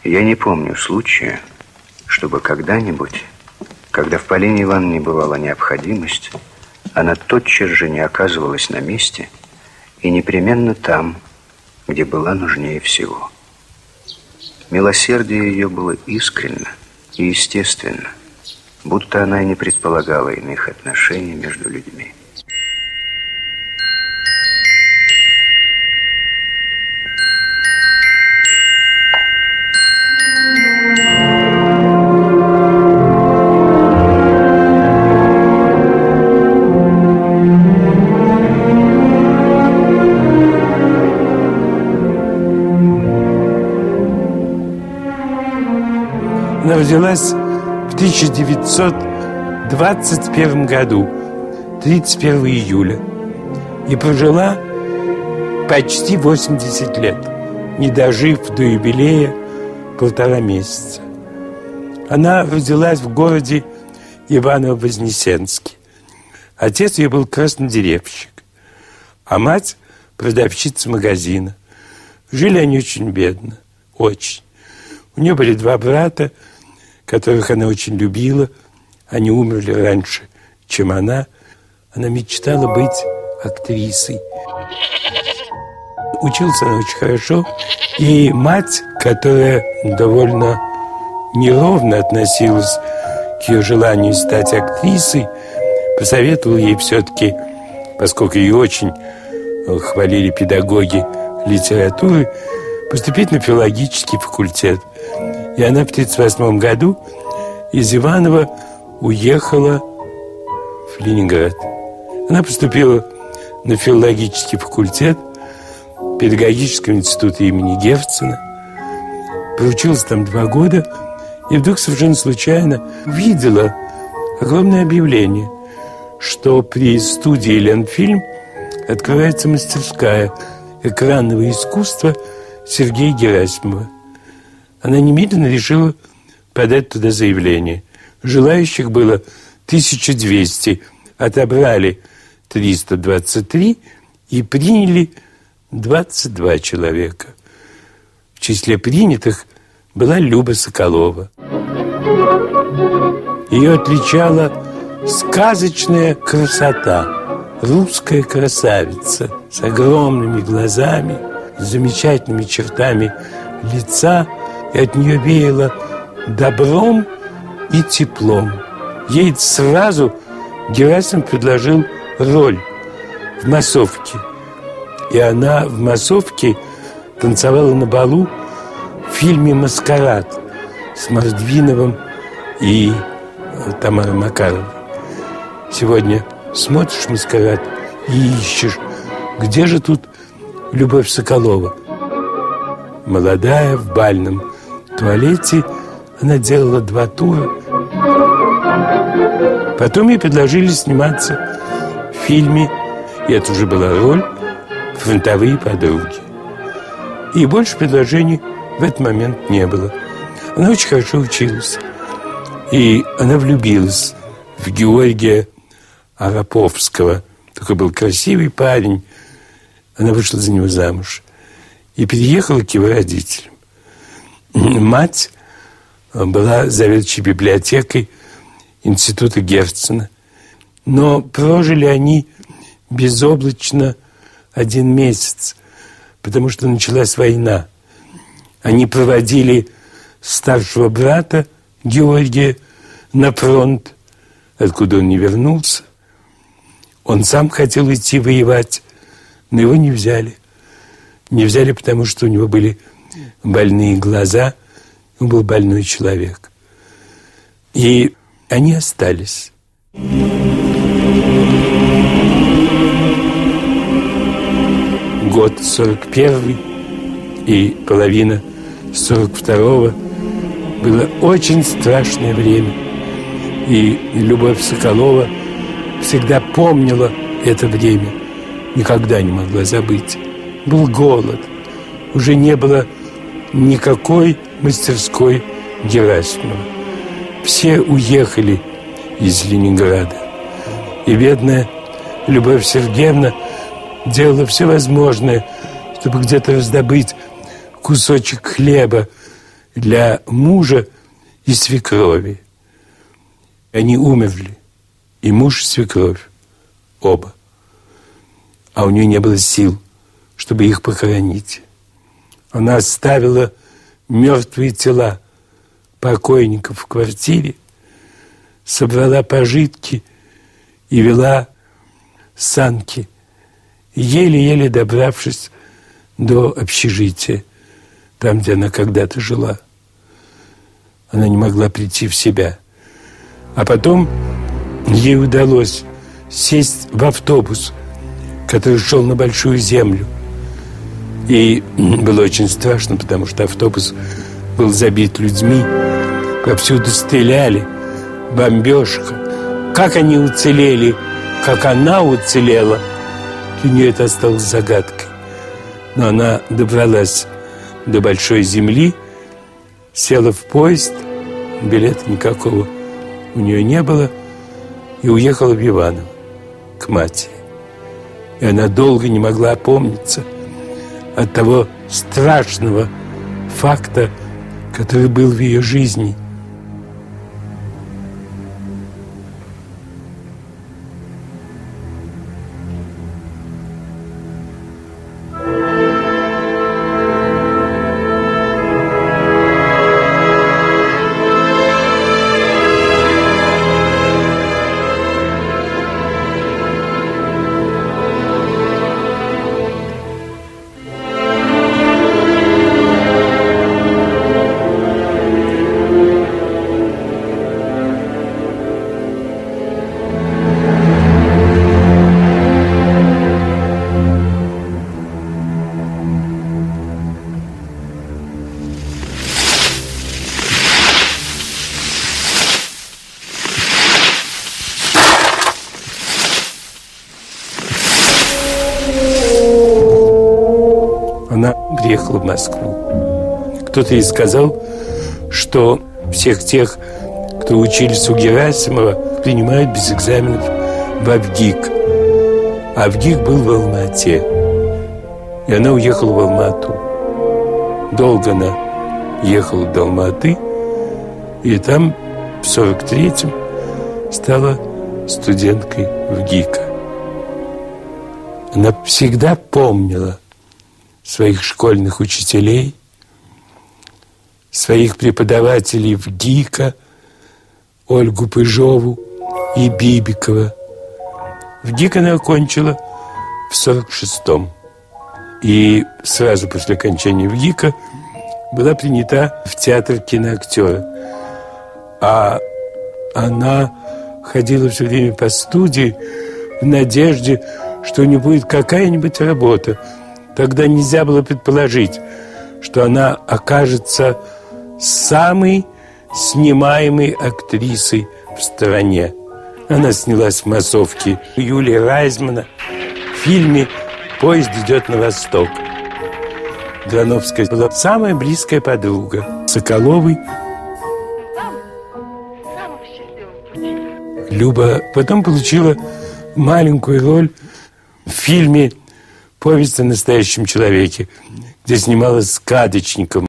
Я не помню случая, чтобы когда-нибудь, когда в Полине Ивановне бывала необходимость, она тотчас же не оказывалась на месте и непременно там, где была нужнее всего. Милосердие ее было искренно и естественно, будто она и не предполагала иных отношений между людьми. Она родилась в 1921 году, 31 июля, и прожила почти 80 лет, не дожив до юбилея 1,5 месяца. Она родилась в городе Иваново-Вознесенске. Отец ее был краснодеревщик, а мать – продавщица магазина. Жили они очень бедно, очень. У нее были 2 брата, которых она очень любила. Они умерли раньше, чем она. Она мечтала быть актрисой. Училась она очень хорошо. И мать, которая довольно неровно относилась к ее желанию стать актрисой, посоветовала ей все-таки, поскольку ее очень хвалили педагоги литературы, поступить на филологический факультет. И она в 1938 году из Иваново уехала в Ленинград. Она поступила на филологический факультет педагогического института имени Герцена. Проучилась там 2 года и вдруг совершенно случайно увидела огромное объявление, что при студии «Ленфильм» открывается мастерская экранного искусства Сергея Герасимова. Она немедленно решила подать туда заявление. Желающих было 1200, отобрали 323 и приняли 22 человека. В числе принятых была Люба Соколова. Ее отличала сказочная красота, русская красавица с огромными глазами, с замечательными чертами лица, и от нее веяло добром и теплом. Ей сразу Герасимов предложил роль в массовке. И она в массовке танцевала на балу в фильме «Маскарад» с Мордвиновым и Тамарой Макаровой. Сегодня смотришь «Маскарад» и ищешь, где же тут Любовь Соколова. Молодая, в бальном туалете, она делала 2 тура. Потом ей предложили сниматься в фильме, и это уже была роль «Фронтовые подруги». И больше предложений в этот момент не было. Она очень хорошо училась. И она влюбилась в Георгия Араповского. Такой был красивый парень. Она вышла за него замуж и переехала к его родителям. Мать была заведующей библиотекой института Герцена. Но прожили они безоблачно 1 месяц, потому что началась война. Они проводили старшего брата Георгия на фронт, откуда он не вернулся. Он сам хотел идти воевать, но его не взяли. Не взяли, потому что у него были больные глаза, он был больной человек. И они остались. Год 41 и половина 42-го было очень страшное время. И Любовь Соколова всегда помнила это время, никогда не могла забыть. Был голод, уже не было никакой мастерской Герасимова. Все уехали из Ленинграда. И бедная Любовь Сергеевна делала все возможное, чтобы где-то раздобыть кусочек хлеба для мужа и свекрови. Они умерли, и муж, и свекровь, оба. А у нее не было сил, чтобы их похоронить. Она оставила мертвые тела покойников в квартире, собрала пожитки и вела санки, еле-еле добравшись до общежития, там, где она когда-то жила. Она не могла прийти в себя. А потом ей удалось сесть в автобус, который шел на Большую Землю. И было очень страшно, потому что автобус был забит людьми, повсюду стреляли, бомбежка. Как они уцелели, как она уцелела, для нее это осталось загадкой. Но она добралась до Большой Земли, села в поезд, билета никакого у нее не было, и уехала в Иваново к матери. И она долго не могла опомниться от того страшного факта, который был в ее жизни. Она приехала в Москву. Кто-то ей сказал, что всех тех, кто учились у Герасимова, принимают без экзаменов в Авгик. А Авгик был в Алма-Ате. И она уехала в Алма-Ату. Долго она ехала до Алма-Аты, и там в 43-м стала студенткой ВГИКа. Она всегда помнила своих школьных учителей, своих преподавателей ВГИКа, Ольгу Пыжову и Бибикова. ВГИК она окончила в 46-м. И сразу после окончания ВГИКа была принята в театр киноактера. А она ходила все время по студии в надежде, что у нее будет какая-нибудь работа. Тогда нельзя было предположить, что она окажется самой снимаемой актрисой в стране. Она снялась в массовке Юлии Райзмана в фильме «Поезд идет на восток». Грановская была самая близкая подруга Соколовой. Люба потом получила маленькую роль в фильме «Повесть о настоящем человеке», где снималась с Кадочником.